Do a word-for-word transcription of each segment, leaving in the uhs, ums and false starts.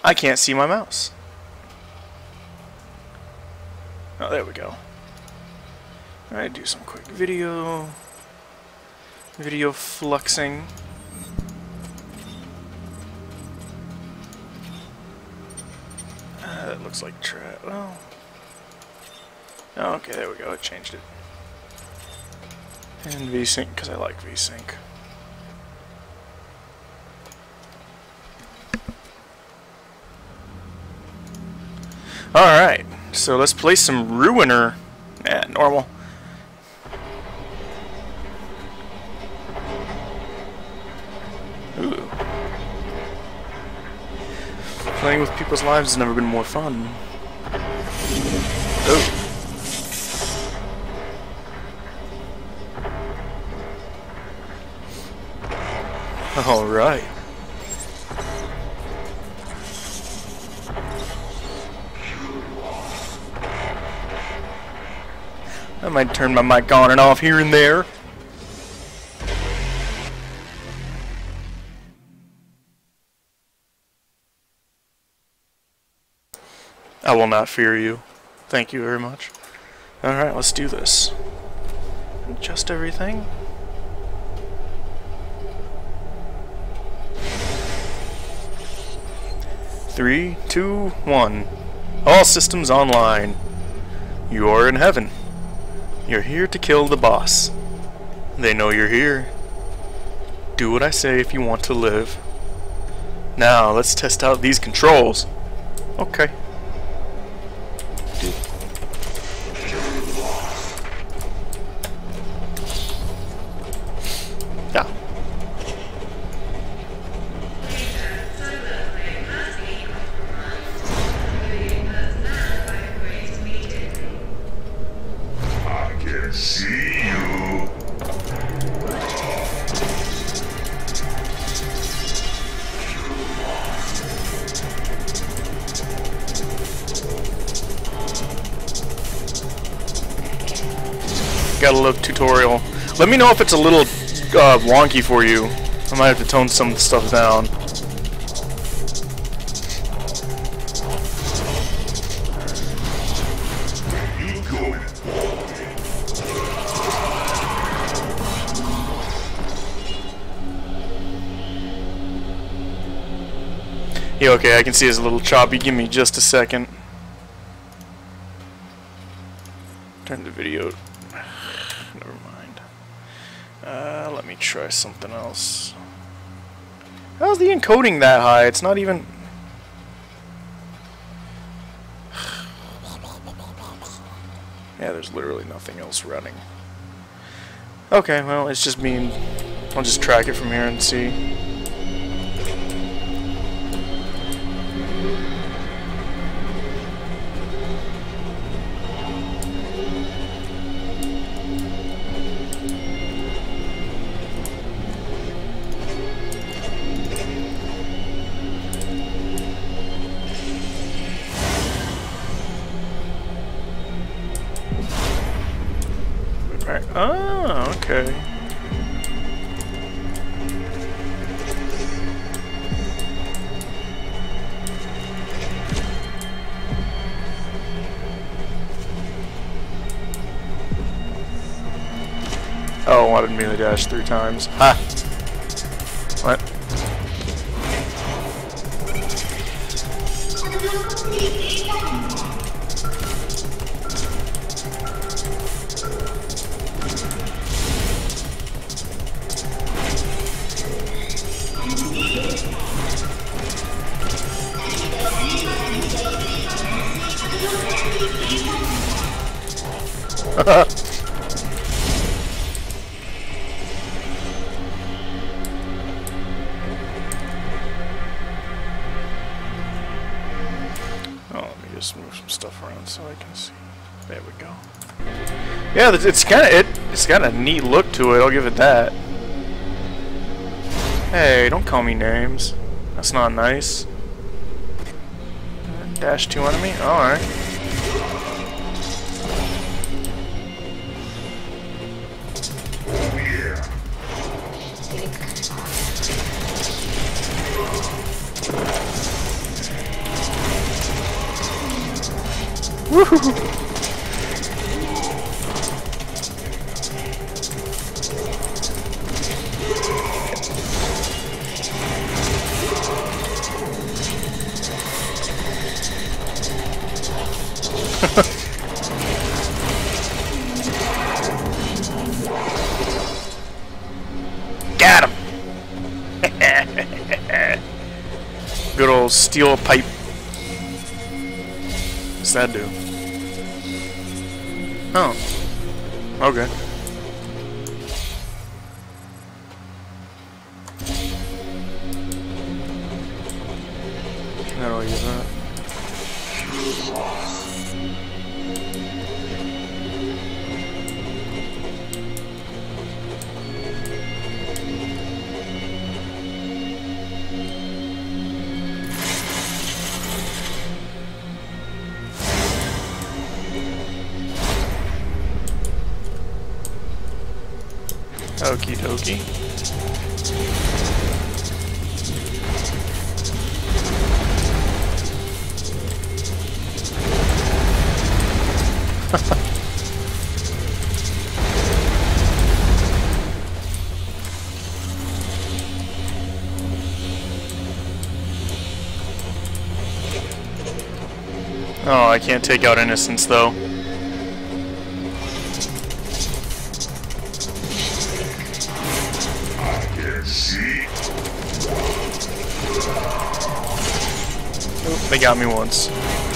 I can't see my mouse. Oh, there we go. Alright, do some quick video. Video fluxing. Uh, that looks like trap. Well. Oh, okay, there we go. It changed it. And VSync, because I like VSync. Alright, so let's play some Ruiner. Yeah, normal. Ooh. Playing with people's lives has never been more fun. Oh. Alright. I might turn my mic on and off here and there. I will not fear you. Thank you very much. Alright, let's do this. Adjust everything. Three, two, one. All systems online. You are in heaven. You're here to kill the boss. They know you're here. Do what I say if you want to live. Now, let's test out these controls. Okay. Yeah. I can see you. Got a little tutorial. Let me know if it's a little uh, wonky for you. I might have to tone some stuff down. You going? Yeah, okay, I can see it's a little choppy. Give me just a second. Turn the video. Never mind. Uh, let me try something else. How's the encoding that high? It's not even... Yeah, there's literally nothing else running. Okay, well, it's just mean. I'll just track it from here and see. Right. Oh, okay. Oh, wanted me to dash three times. Ha! What? Oh, let me just move some stuff around so I can see. There we go. Yeah, it's kind of it. It's got a neat look to it. I'll give it that. Hey, don't call me names. That's not nice. Dash two enemy. All right. Woohoo! Got him! Good old steel pipe. What's that do? Oh. Okay. How do I use that? Okie dokie. Oh, I can't take out innocents though. They got me once.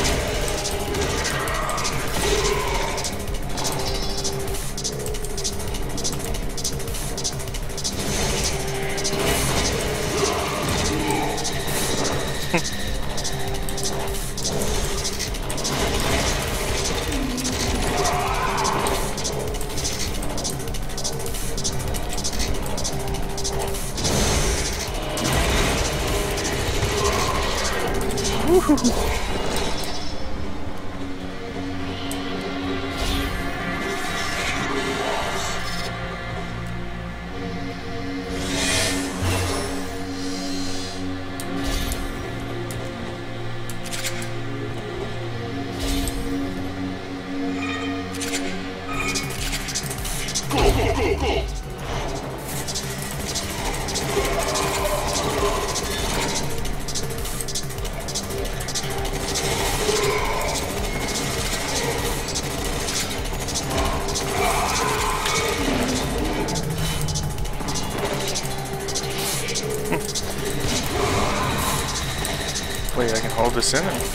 Wait, I can hold this in and...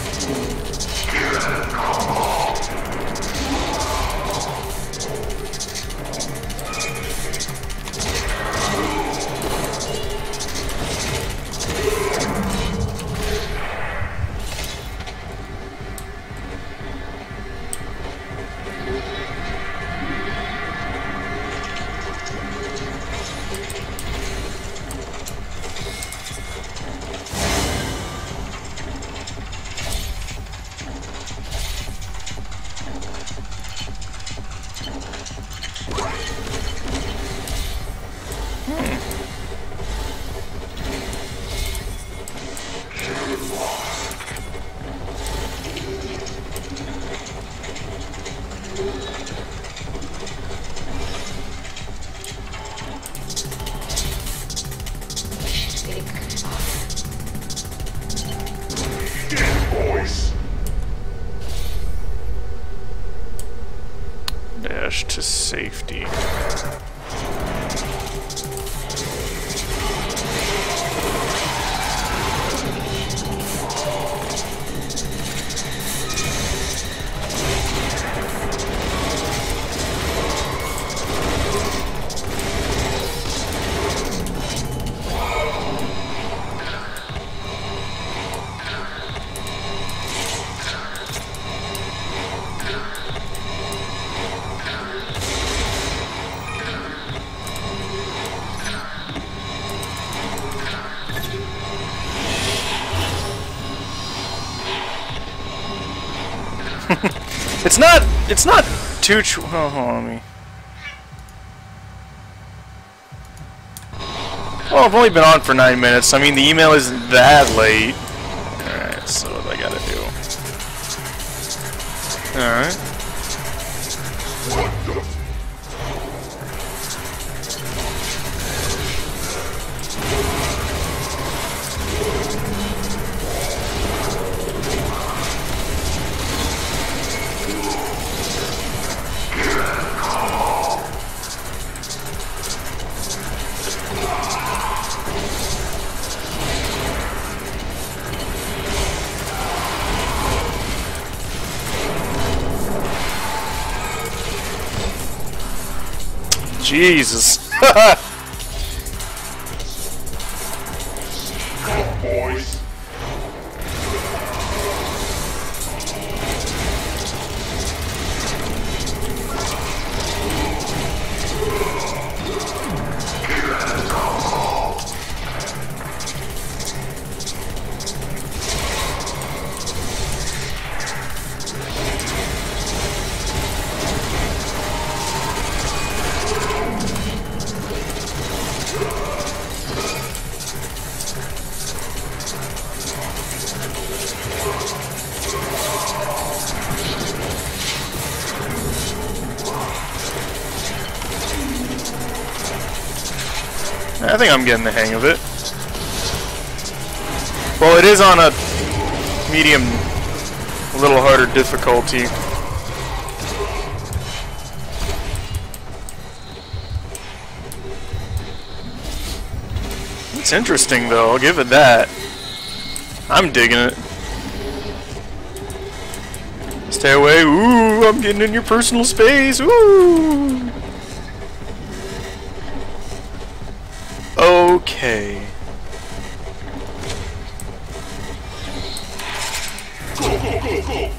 Dash to safety. It's not, it's not too tr- oh, hold on me. Well, I've only been on for nine minutes. I mean, the email isn't that late. Alright, so what do I gotta do? Alright. What the? Jesus. Boys. I think I'm getting the hang of it. Well, it is on a medium, a little harder difficulty. It's interesting though, I'll give it that. I'm digging it. Stay away. Ooh, I'm getting in your personal space. Ooh. Okay. Go, go, go, go.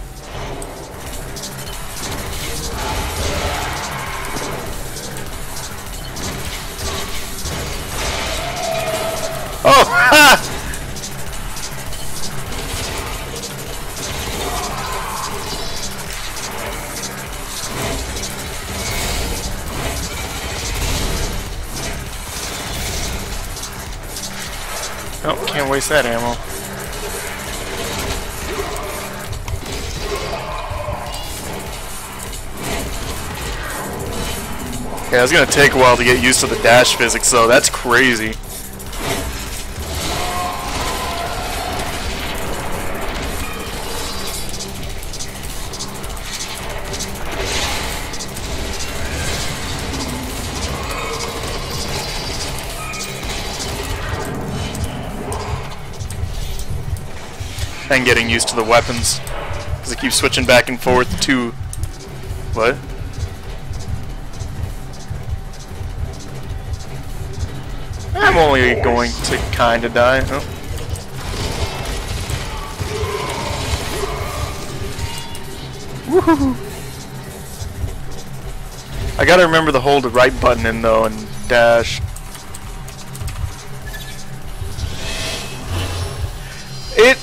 Oh, ha! Oh, can't waste that ammo. Yeah, it's gonna take a while to get used to the dash physics, though. That's crazy. And getting used to the weapons, because I keep switching back and forth to... What? I'm only going to kinda die. Oh. Woohoo! I gotta remember to hold the right button in though and dash. It...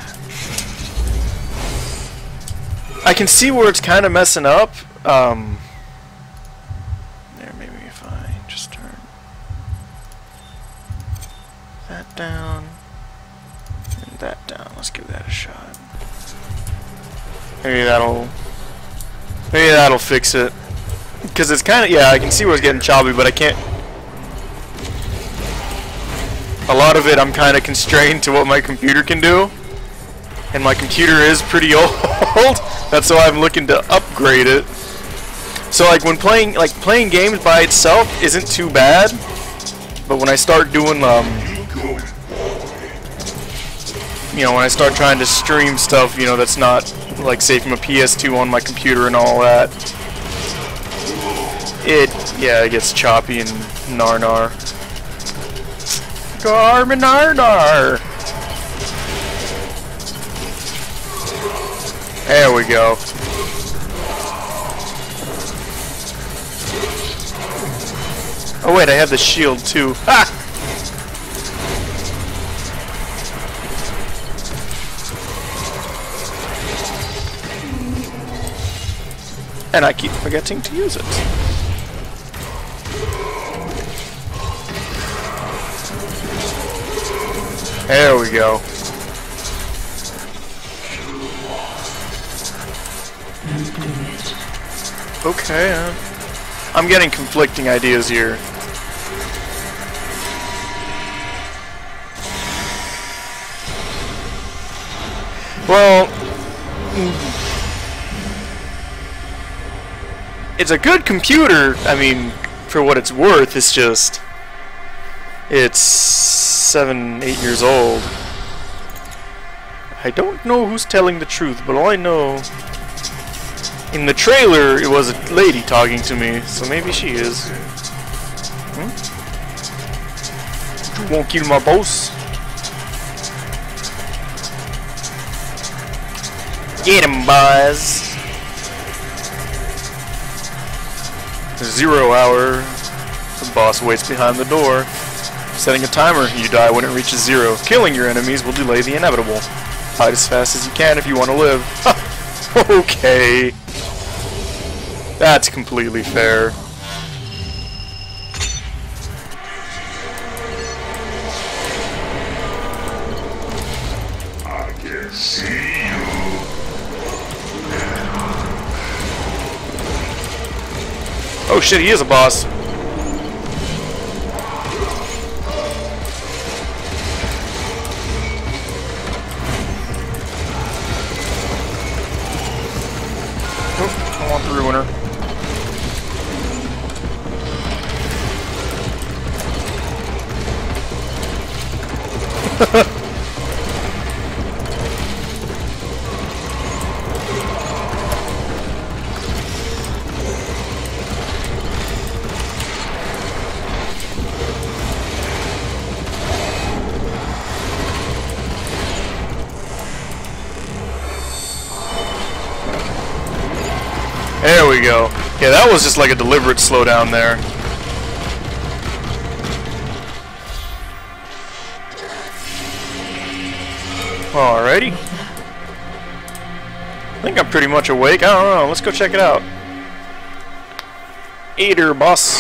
I can see where it's kind of messing up. Um, there, maybe if I just turn that down and that down. Let's give that a shot. Maybe that'll maybe that'll fix it. Because it's kind of, yeah, I can see where it's getting choppy, but I can't. A lot of it, I'm kind of constrained to what my computer can do, and my computer is pretty old. That's why I'm looking to upgrade it. So like when playing like playing games by itself isn't too bad, but when I start doing um you know when I start trying to stream stuff, you know that's not like say from a P S two on my computer and all that, it yeah it gets choppy and nar-nar. Garmin nar-nar. There we go. Oh wait, I have the shield too. Ha! And I keep forgetting to use it. There we go. Okay, uh, I'm getting conflicting ideas here. Well, it's a good computer, I mean, for what it's worth. It's just, it's seven, eight years old. I don't know who's telling the truth, but all I know, in the trailer, it was a lady talking to me, so maybe she is. Hmm? You won't kill my boss? Get him, boys! Zero hour. The boss waits behind the door. Setting a timer. You die when it reaches zero. Killing your enemies will delay the inevitable. Hide as fast as you can if you want to live. Okay. That's completely fair. I can see you. Oh shit, he is a boss. Oh, I want the ruiner. There we go. Yeah, that was just like a deliberate slowdown there. Alrighty. I think I'm pretty much awake. I don't know. Let's go check it out. Eater, boss.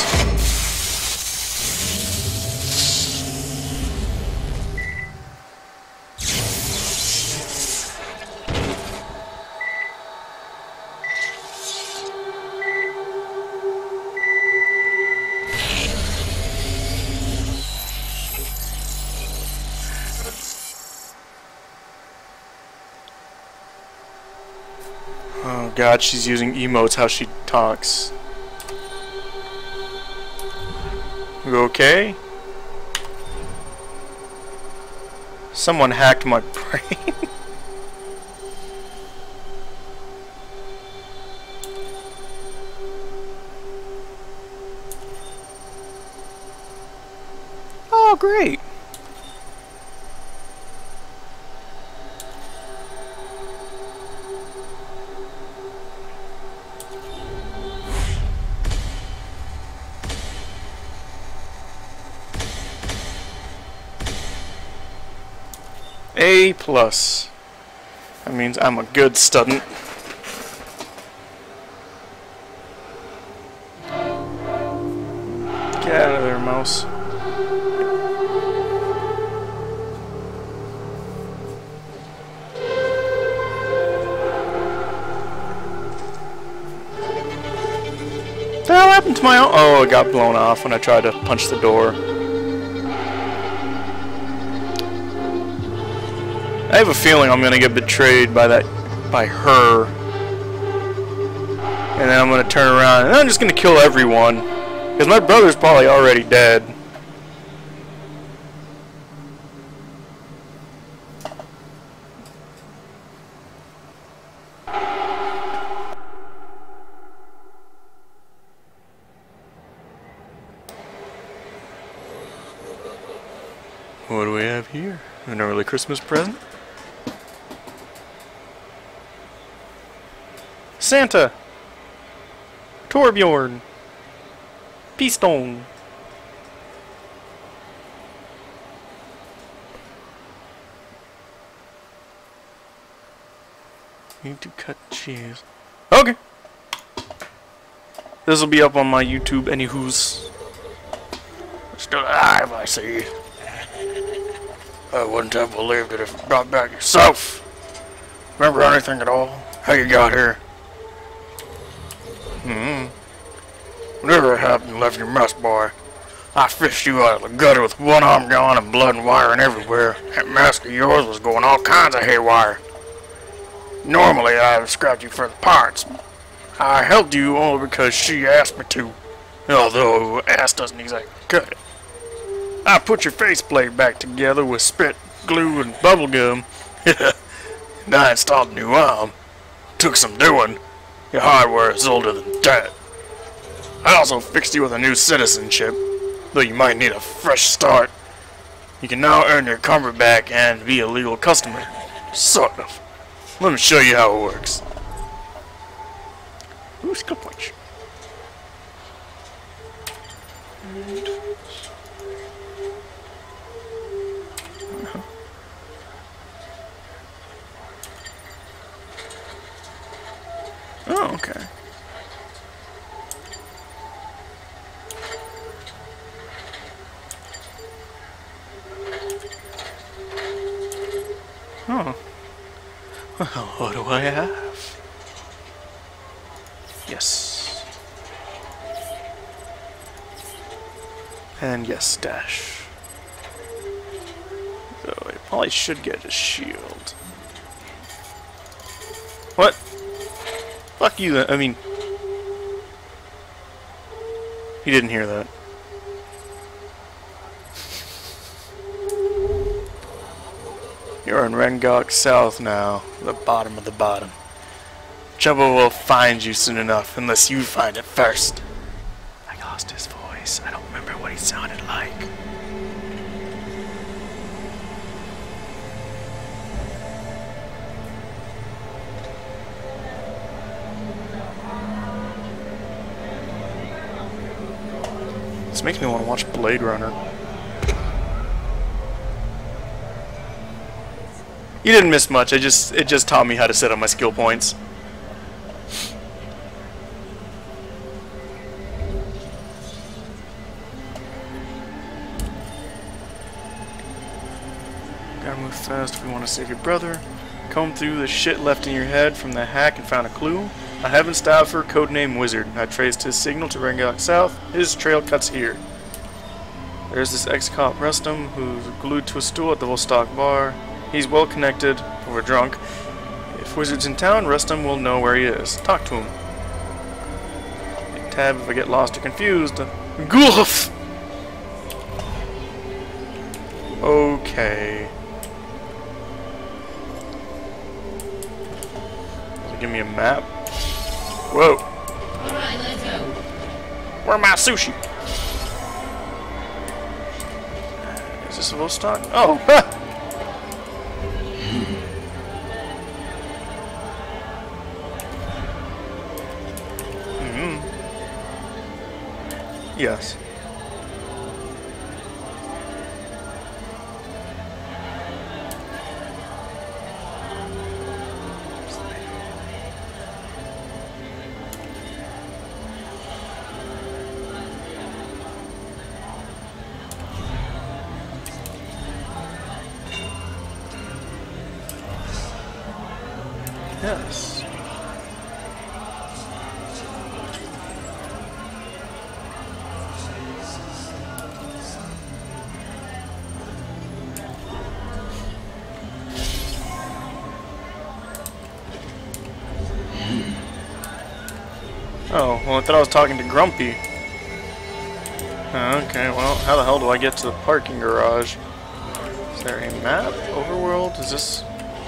Oh god, she's using emotes how she talks. You okay? Someone hacked my brain. Oh, great. A plus. That means I'm a good student. Get out of there, mouse. What the hell happened to my own? Oh, it got blown off when I tried to punch the door. I have a feeling I'm gonna get betrayed by that, by her, and then I'm gonna turn around and I'm just gonna kill everyone, because my brother's probably already dead. What do we have here? An early Christmas present? Santa! Torbjorn! Peastone! Need to cut cheese. Okay! This will be up on my YouTube anywho's. Still alive, I see. I wouldn't have believed it if you brought back yourself. Remember anything at all? How you got here? Mm-hmm. Whatever happened to left your mess, boy? I fished you out of the gutter with one arm gone and blood and wiring everywhere. That mask of yours was going all kinds of haywire. Normally, I would scratch you for the parts. I helped you only because she asked me to, although ass doesn't exactly cut it. I put your faceplate back together with spit, glue, and bubble gum, and I installed a new arm. Took some doing. Your hardware is older than that. I also fixed you with a new citizenship, though you might need a fresh start. You can now earn your comfort back and be a legal customer. Sort of. Let me show you how it works. Ooh, skill punch. Oh, okay. Oh. Well, what do I have? Yes. And yes, dash. So I probably should get a shield. What? Fuck you, I mean... He didn't hear that. You're in Rengok South now, the bottom of the bottom. Trouble will find you soon enough, unless you find it first. I lost his voice. I don't remember what he sounded like. This makes me want to watch Blade Runner. You didn't miss much. I just it just taught me how to set up my skill points. Gotta move fast if we want to save your brother. Comb through the shit left in your head from the hack and found a clue. A heaven staffer, codename Wizard. I traced his signal to Rengok South. His trail cuts here. There's this ex-cop Rustum who's glued to a stool at the Vostok bar. He's well connected, or drunk. If Wizard's in town, Rustum will know where he is. Talk to him. Hit tab if I get lost or confused. Goof! Okay. Does it give me a map? Whoa. Alright, let's go. Where's my sushi? Is this a Vostok? Oh! Ha! Yes. Yes. Oh, well I thought I was talking to Grumpy. Uh, okay, well, how the hell do I get to the parking garage? Is there a map? Overworld? Is this...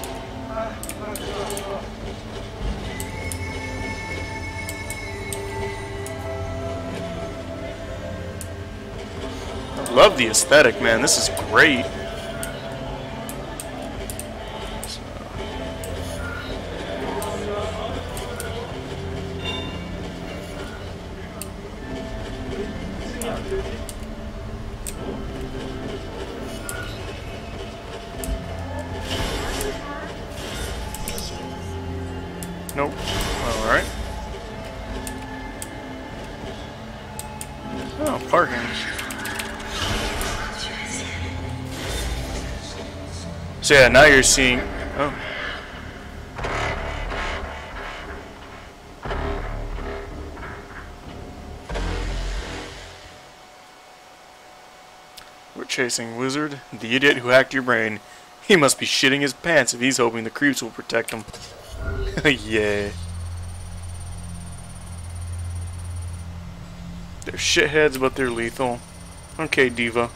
I love the aesthetic, man. This is great. Nope. Alright. Oh, parking. So yeah, now you're seeing... Oh. chasing wizard, the idiot who hacked your brain. He must be shitting his pants if he's hoping the creeps will protect him. Yeah. They're shitheads, but they're lethal. Okay, Diva.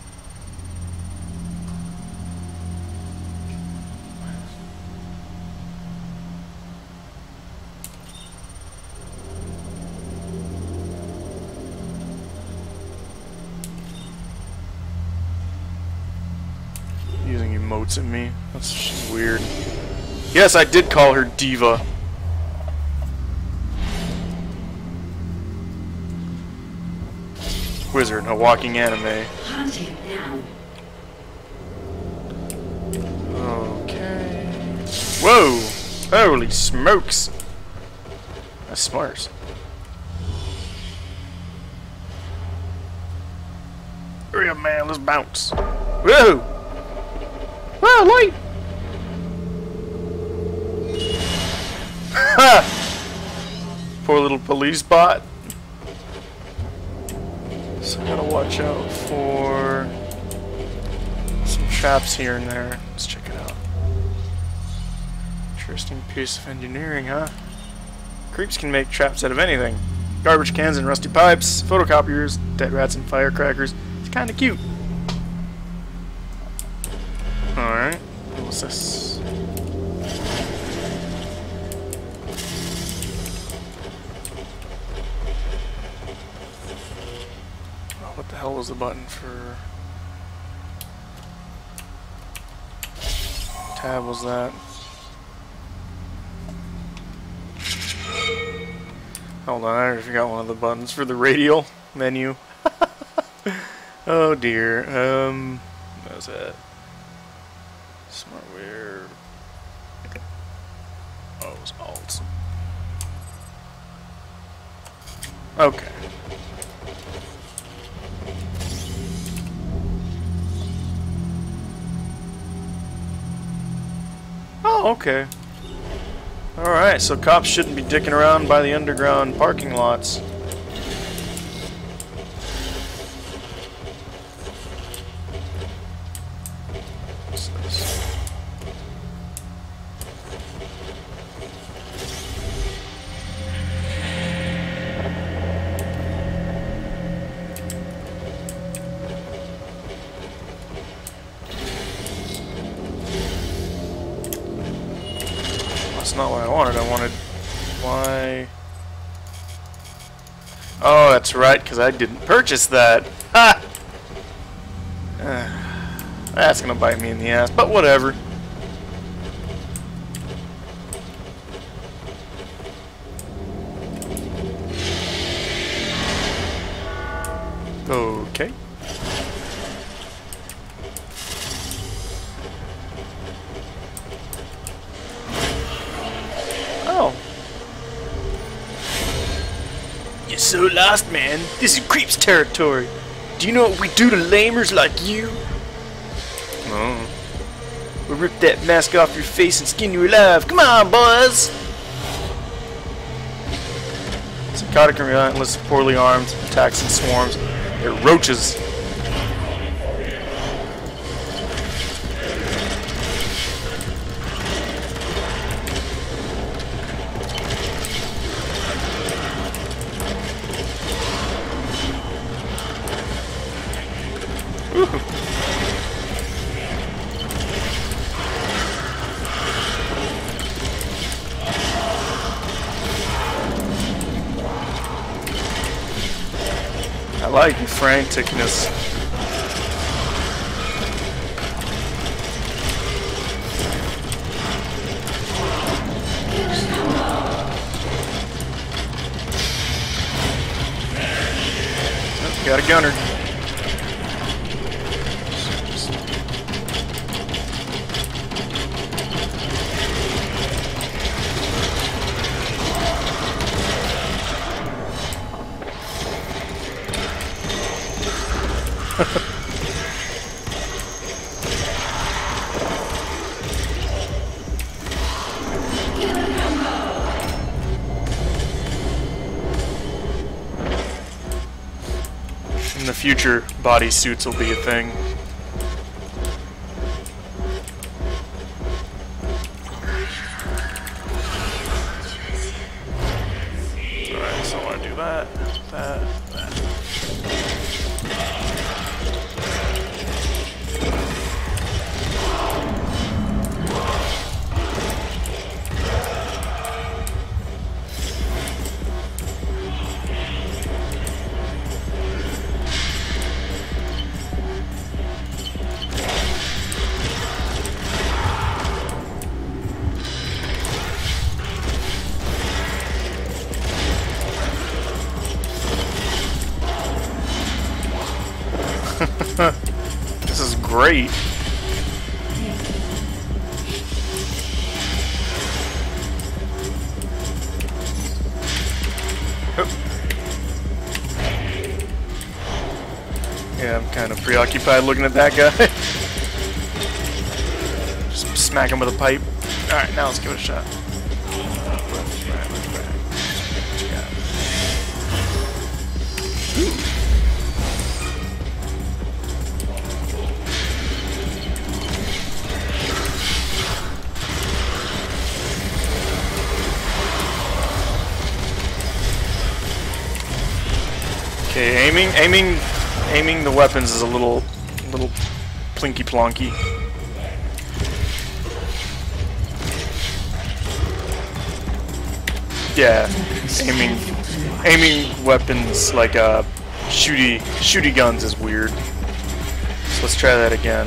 Using emotes at me. That's just weird. Yes, I did call her Diva. Wizard, a walking anime. Hunting now. Okay. Whoa! Holy smokes! That's smart. Hurry up, man, let's bounce. Whoa! Whoa, light! Ha! Poor little police bot. So I gotta watch out for some traps here and there. Let's check it out. Interesting piece of engineering, huh? Creeps can make traps out of anything. Garbage cans and rusty pipes, photocopiers, dead rats and firecrackers. It's kinda cute. Alright, what's this? Oh, what the hell was the button for... Tab was that? Hold on, I already forgot one of the buttons for the radial menu. Oh dear, um, what was that? Smartware. Oh, it was alt. Okay. Oh, okay. Alright, so cops shouldn't be dicking around by the underground parking lots. What's this? That's not what I wanted. I wanted... Why... Oh, that's right, because I didn't purchase that. Ha! Uh, that's gonna bite me in the ass, but whatever. Okay. Oh. You're so lost, man. This is Creep's territory. Do you know what we do to lamers like you? Oh. We'll rip that mask off your face and skin you alive. Come on, boys! Psychotic and relentless, poorly armed, attacks in swarms. They're roaches. Woohoo. I like your franticness. Oh, got a gunner. the future, body suits will be a thing. Alright, so I want to do that, that, that. This is great. Oh. Yeah, I'm kind of preoccupied looking at that guy. Just smack him with a pipe. Alright, now let's give it a shot. Okay, aiming, aiming, aiming the weapons is a little, little plinky plonky. Yeah, aiming, aiming weapons like uh, shooty, shooty guns is weird. So let's try that again.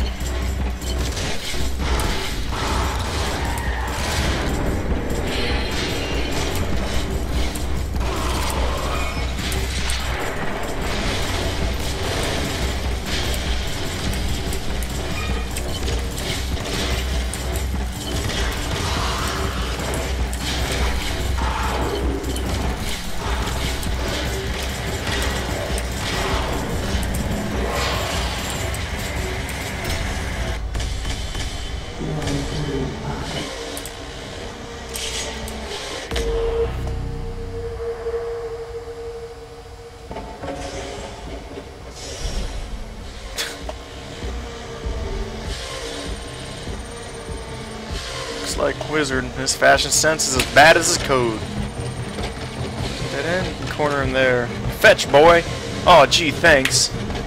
Looks like Wizard. His fashion sense is as bad as his code. Dead end, corner him there. Fetch, boy! Oh, gee, thanks.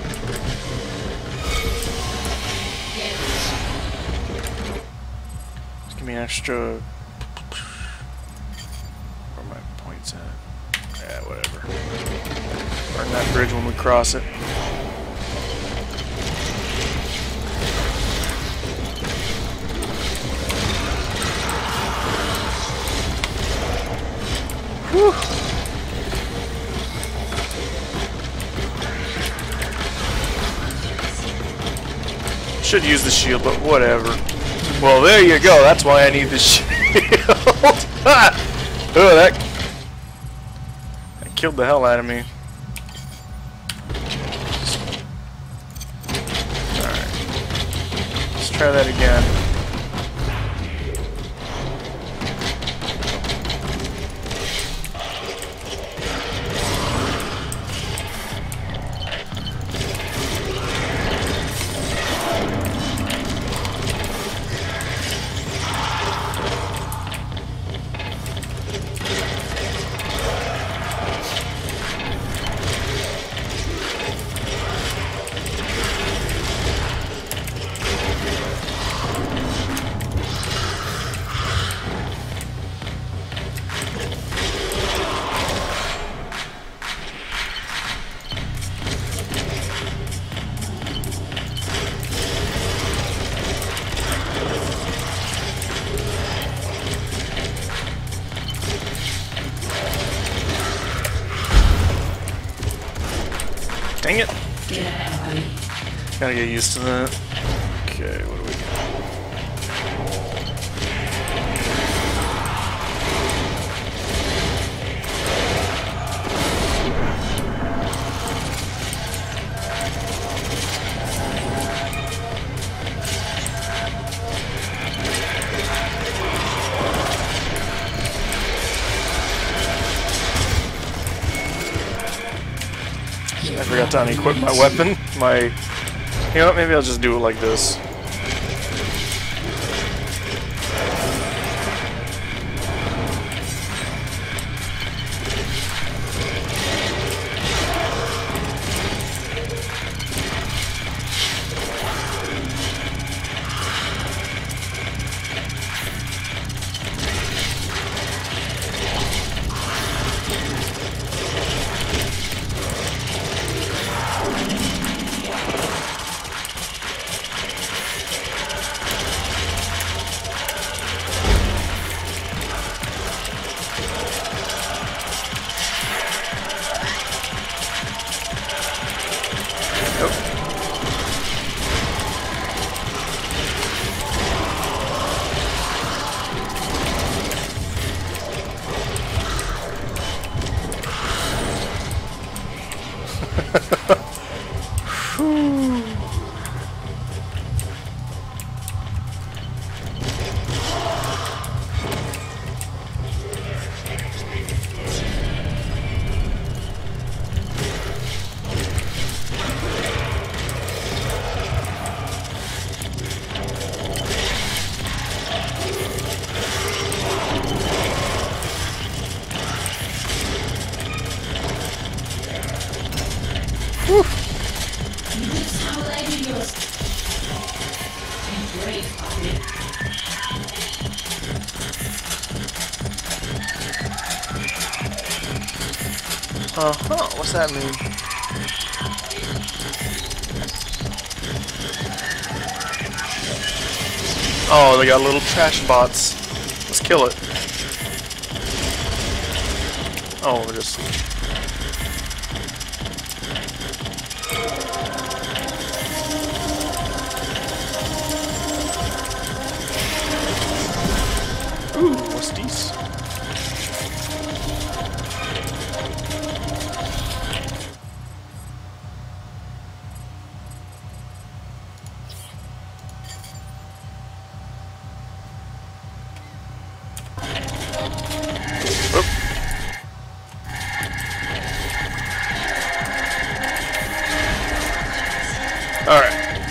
Just give me an extra. Where are my points at? Yeah, whatever. Burn that bridge when we cross it. Whew. Should use the shield, but whatever. Well, there you go. That's why I need the shield. Oh, that, that killed the hell out of me. Alright. Let's try that again. Dang it! Gotta get used to that. Okay, what do we got? forgot to unequip my weapon. My, you know what? Maybe I'll just do it like this. Uh-huh, what's that mean? Oh, they got little trash bots. Let's kill it. Oh, we're just... Ooh, what's these? Alright.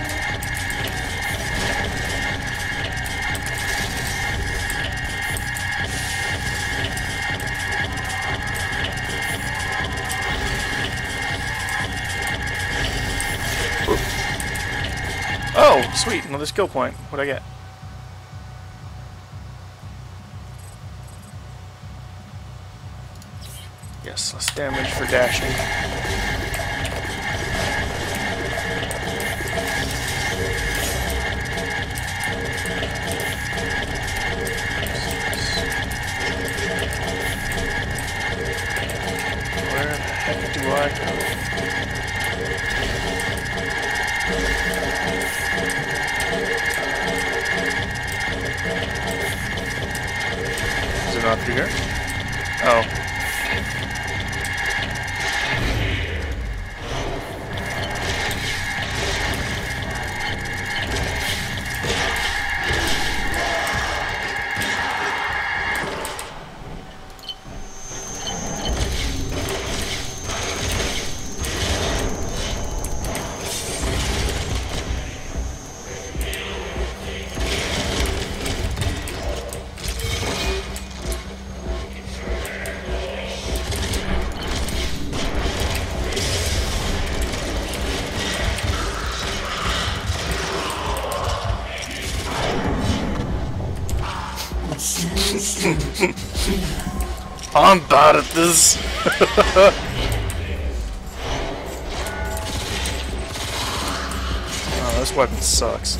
Oh, sweet, another skill point. What'd I get? Yes, less damage for dashing. Where the heck do I go? Is it not through here? Oh. I'm bad at this. Oh, this weapon sucks.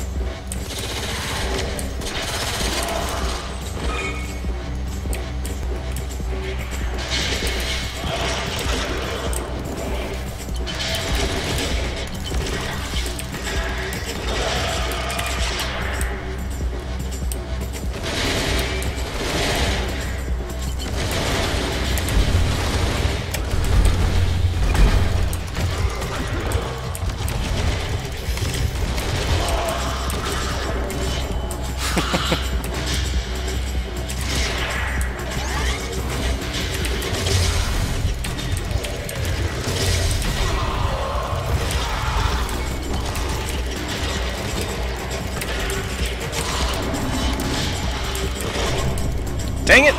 Dang it!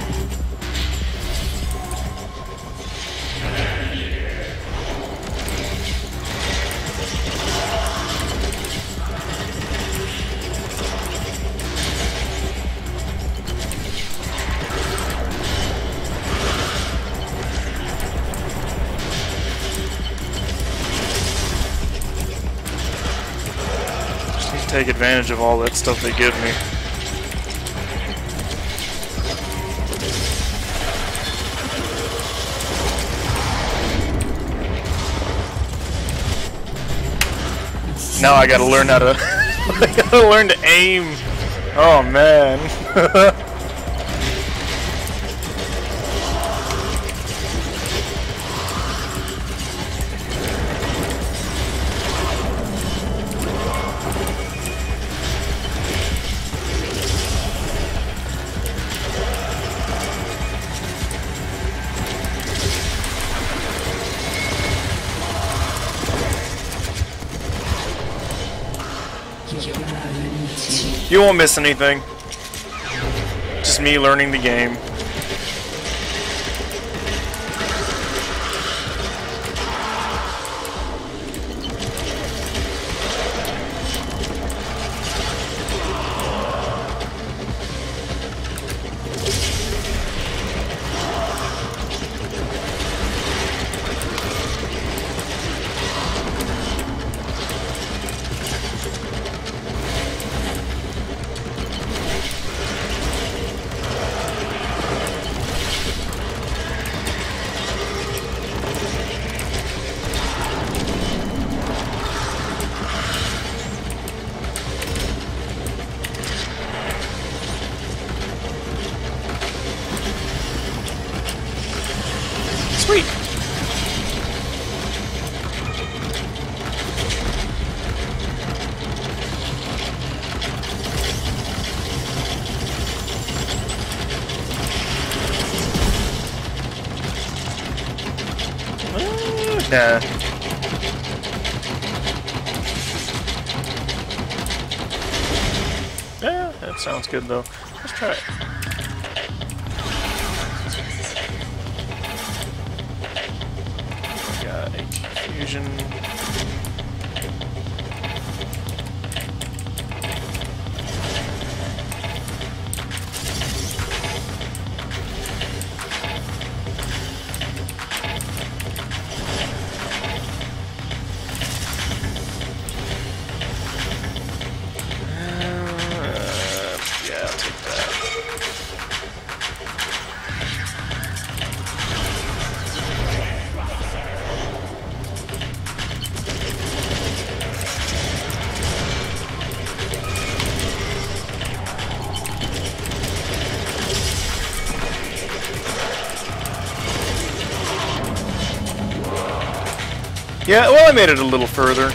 Just need to take advantage of all that stuff they give me. Now I gotta learn how to I gotta learn to aim. Oh man. You won't miss anything. Just me learning the game. Sweet. Uh, nah. Yeah, that sounds good though. Let's try it. Got a fusion. Yeah, well, I made it a little further.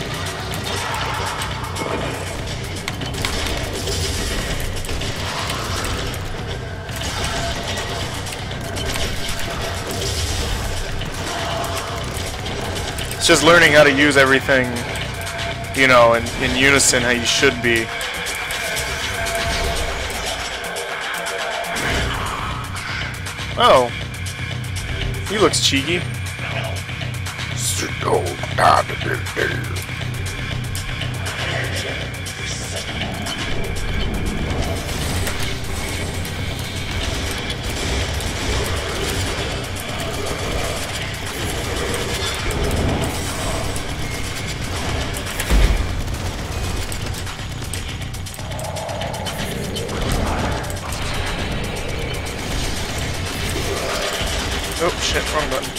It's just learning how to use everything, you know, in, in unison, how you should be. Oh. He looks cheeky. Oh shit, wrong button.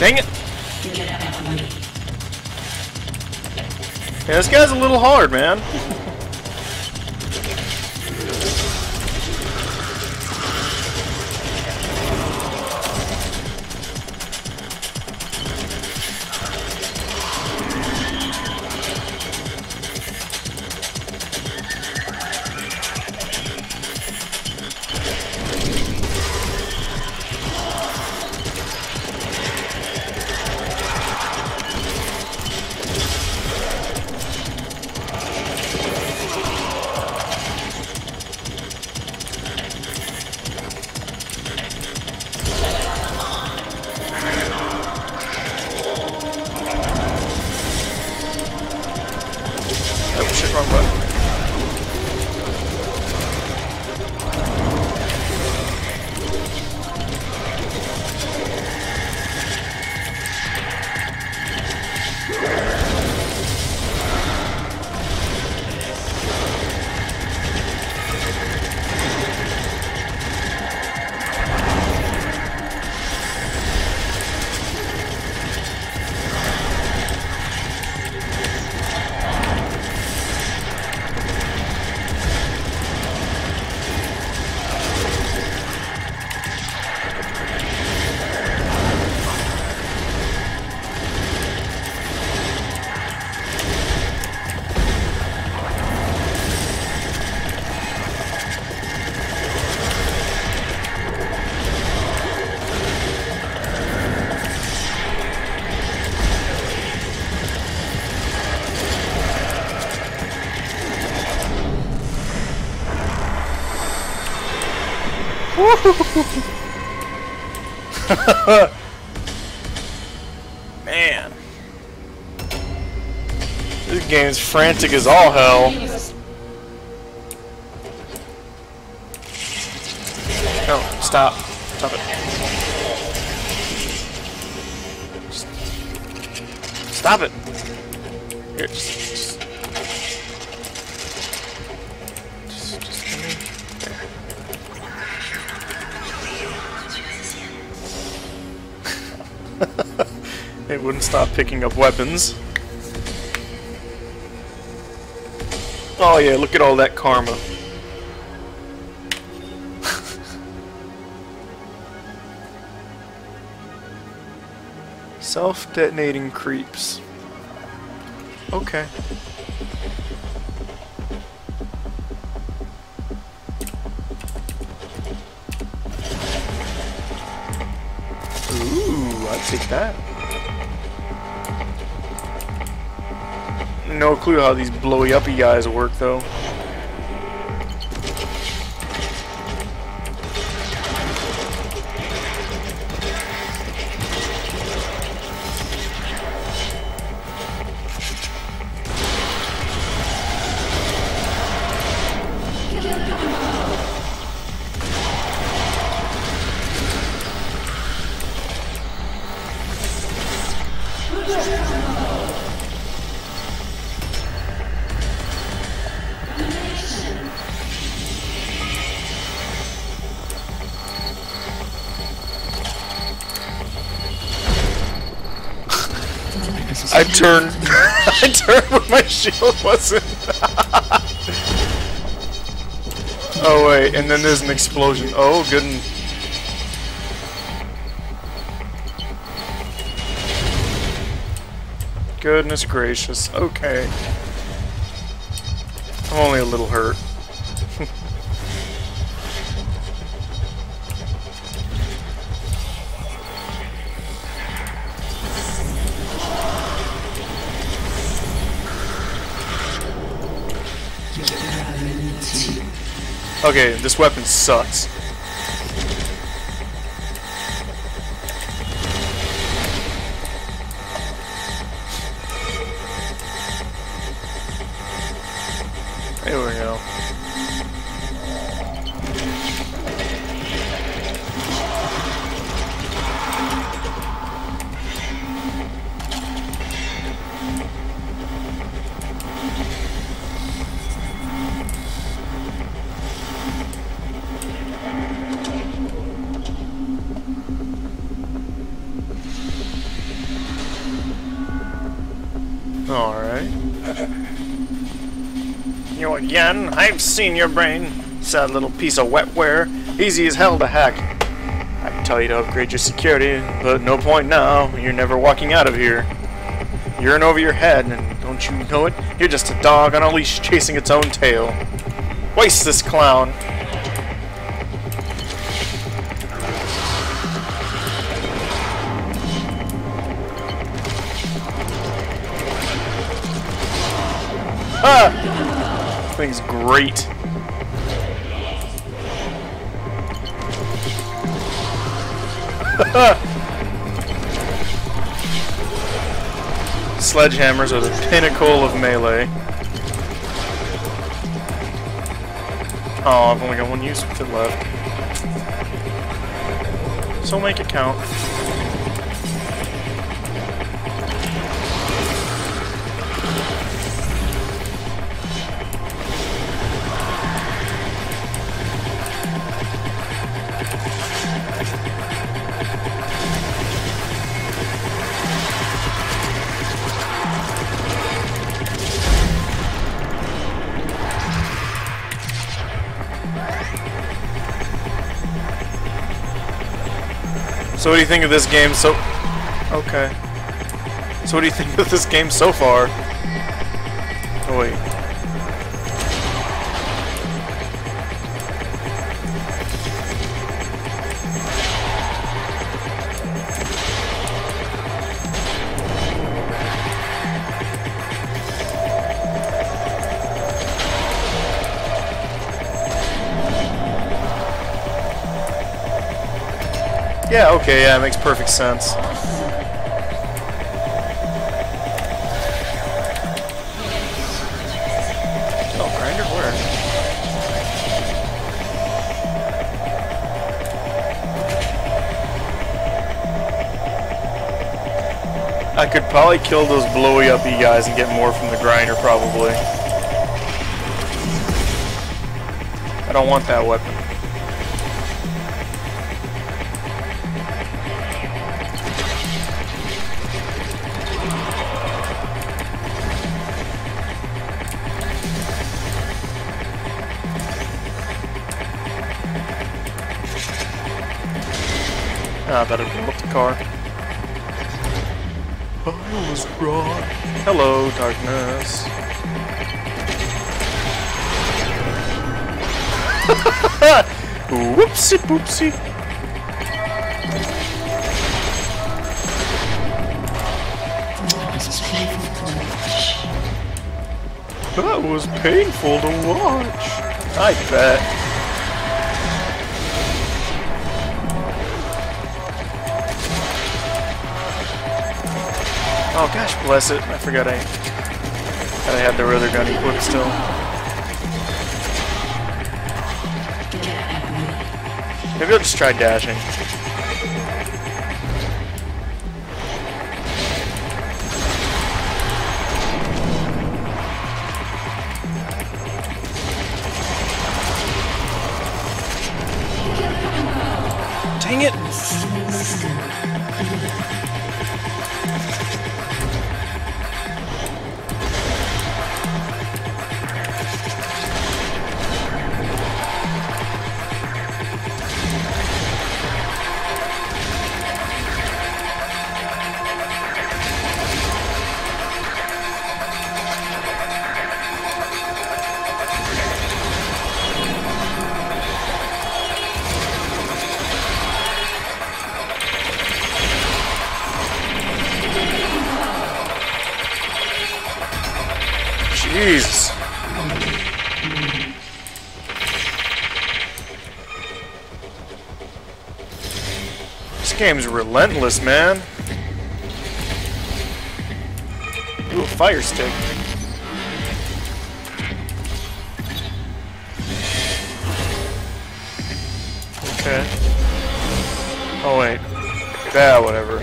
Dang it! Yeah, this guy's a little hard, man. Oh shit, wrong button. Man, this game's frantic as all hell. No, stop. Stop it. Just stop it. Here, just, just, just, just give me. It wouldn't stop picking up weapons. Oh yeah, look at all that karma. Self-detonating creeps. Okay. Ooh, I'd take that. No clue how these blowy uppy guys work though. I turned. I turned when my shield wasn't. Oh wait, and then there's an explosion. Oh good. Goodness gracious. Okay. I'm only a little hurt. Okay, this weapon sucks. There we go. Alright. You again? I've seen your brain. Sad little piece of wetware. Easy as hell to hack. I can tell you to upgrade your security, but no point now. You're never walking out of here. You're in over your head, and don't you know it? You're just a dog on a leash chasing its own tail. Waste this clown. Ah! This thing's great. Sledgehammers are the pinnacle of melee. Oh, I've only got one use with it left. So make it count. So what do you think of this game so... Okay. So what do you think of this game so far? Oh wait. Yeah, okay, yeah, it makes perfect sense. Oh, grinder, where? I could probably kill those blowy uppy guys and get more from the grinder, probably. I don't want that weapon. Ah, I better blow up the car. I was wrong. Hello, darkness. Whoopsie poopsie. That was painful to watch. I bet. Oh gosh, bless it. I forgot I, that I had the other gun equipped still. Maybe I'll just try dashing. Dang it! Jesus. This game's relentless, man. Ooh, a fire stick. Okay. Oh wait. Yeah, whatever.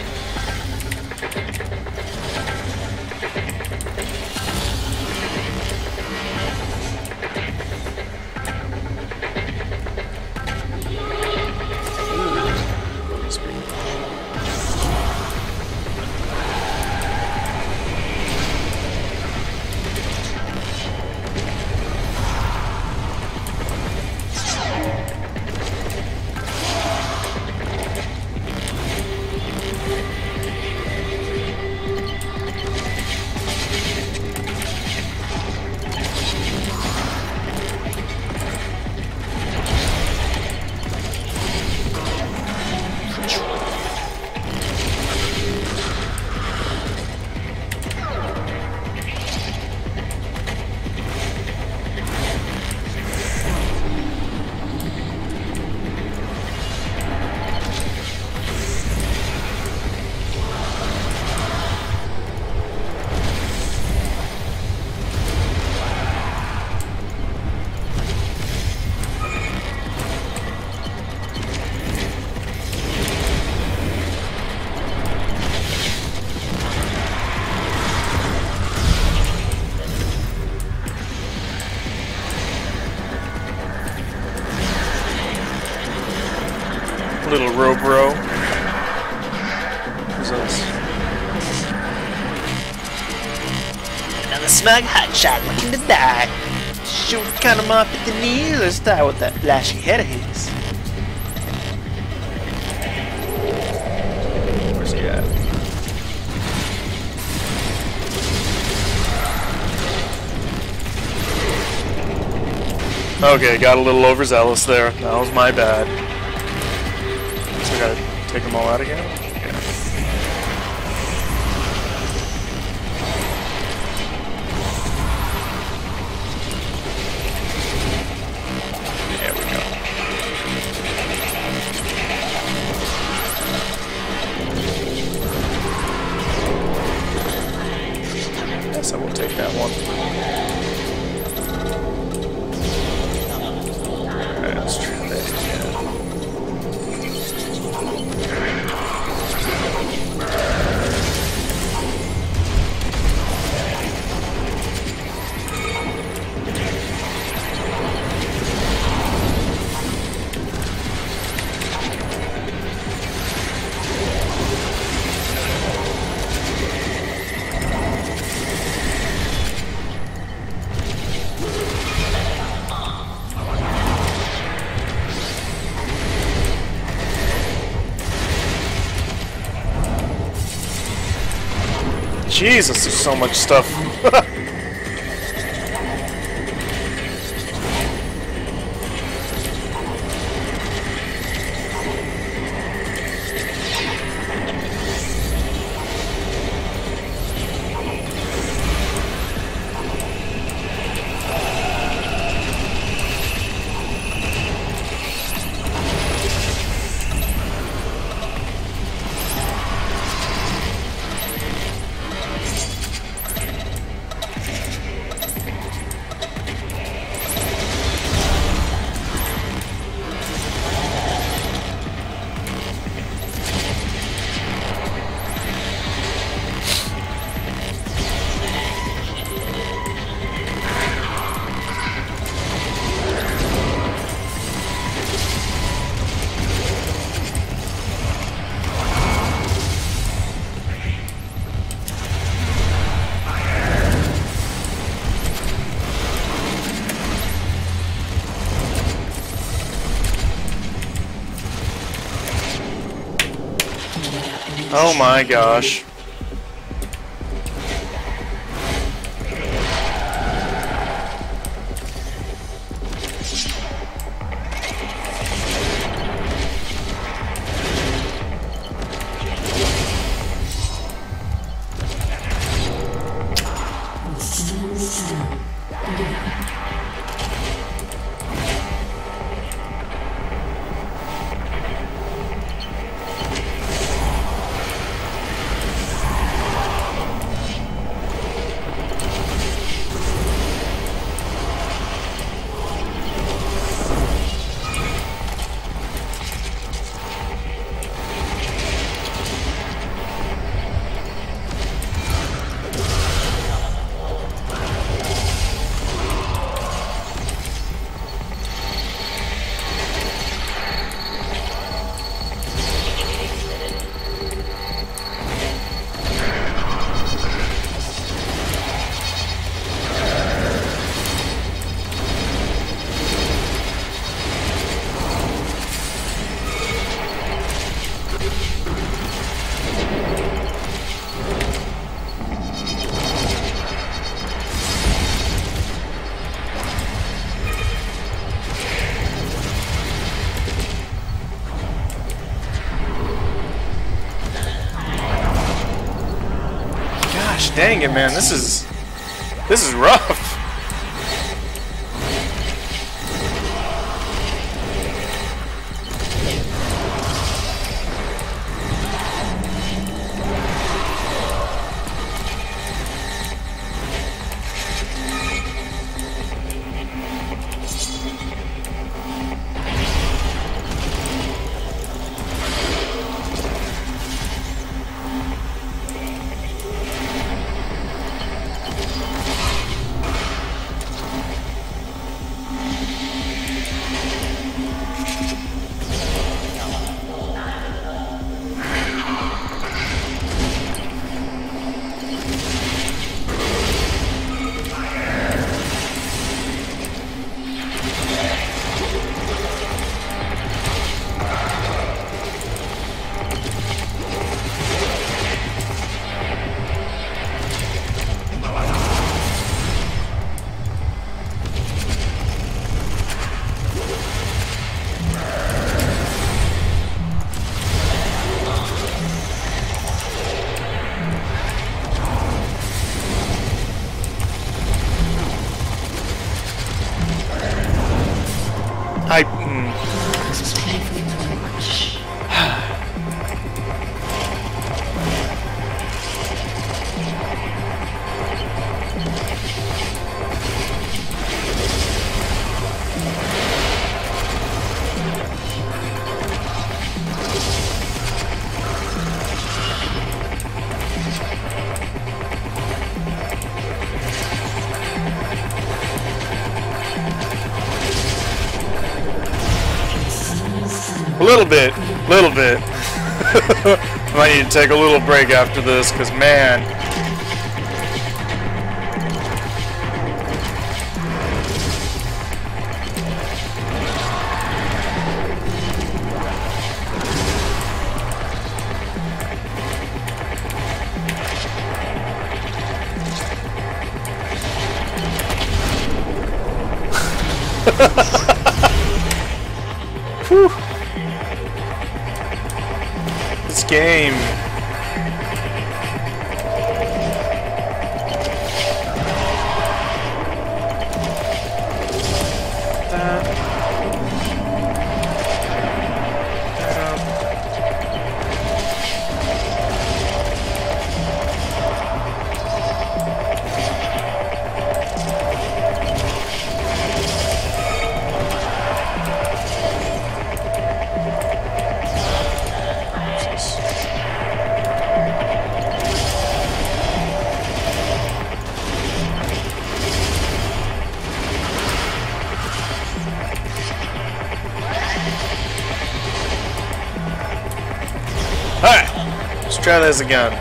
Little Robro. Who's else? Another smug hotshot looking to die. Shoot, cut him off at the knee. Let's die with that flashy head of his. Where's he at? Okay, got a little overzealous there. That was my bad. So I gotta take them all out again? Yeah. There we go. Guess I will take that one. Alright, let's try that again. Jesus, there's so much stuff. Oh my gosh. Dang it, man, this is this is rough. little bit, little bit. Might need to take a little break after this, cause man. Whew. This game. That. That up. Alright, let's try this again.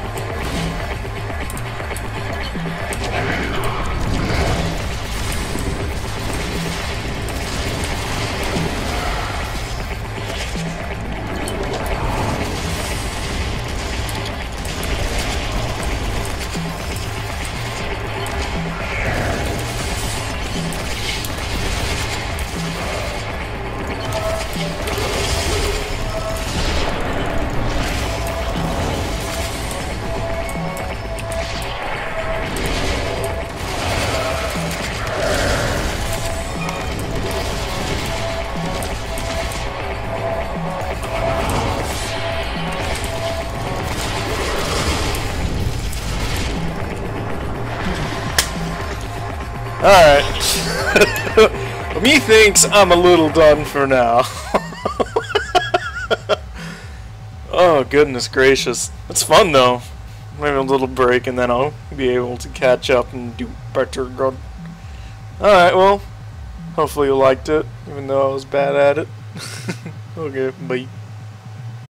Alright. Methinks I'm a little done for now. Oh, goodness gracious. It's fun, though. Maybe a little break, and then I'll be able to catch up and do better. Alright, well, hopefully you liked it, even though I was bad at it. Okay, bye.